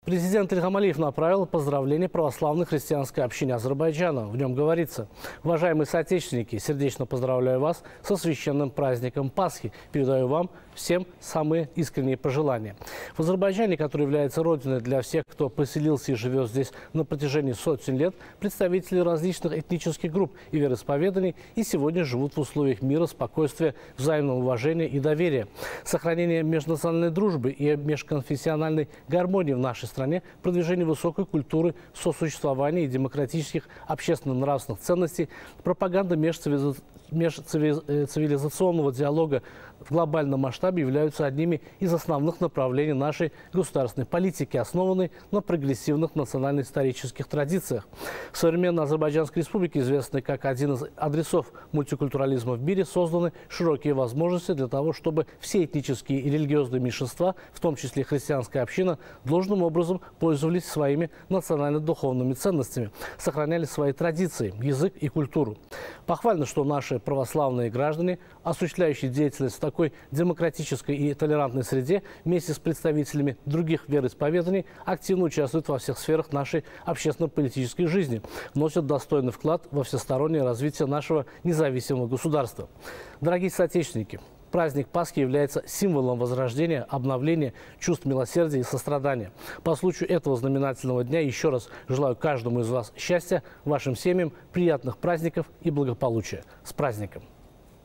Президент Ильхам Алиев направил поздравления православной христианской общине Азербайджана. В нем говорится: уважаемые соотечественники, сердечно поздравляю вас со священным праздником Пасхи. Передаю вам всем самые искренние пожелания. В Азербайджане, который является родиной для всех, кто поселился и живет здесь на протяжении сотен лет, представители различных этнических групп и вероисповеданий и сегодня живут в условиях мира, спокойствия, взаимного уважения и доверия. Сохранение межнациональной дружбы и межконфессиональной гармонии в нашей стране, продвижение высокой культуры сосуществования и демократических общественно-нравственных ценностей, пропаганда межцивилизационного диалога в глобальном масштабе являются одними из основных направлений нашей государственной политики, основанной на прогрессивных национально-исторических традициях. В современной Азербайджанской республике, известной как один из адресов мультикультурализма в мире, созданы широкие возможности для того, чтобы все этнические и религиозные меньшинства, в том числе христианская община, должным образом пользовались своими национально-духовными ценностями, сохраняли свои традиции, язык и культуру. Похвально, что наши православные граждане, осуществляющие деятельность в такой демократической и толерантной среде, вместе с представителями других вероисповеданий, активно участвуют во всех сферах нашей общественно-политической жизни, вносят достойный вклад во всестороннее развитие нашего независимого государства. Дорогие соотечественники, праздник Пасхи является символом возрождения, обновления чувств милосердия и сострадания. По случаю этого знаменательного дня еще раз желаю каждому из вас счастья, вашим семьям, приятных праздников и благополучия. С праздником!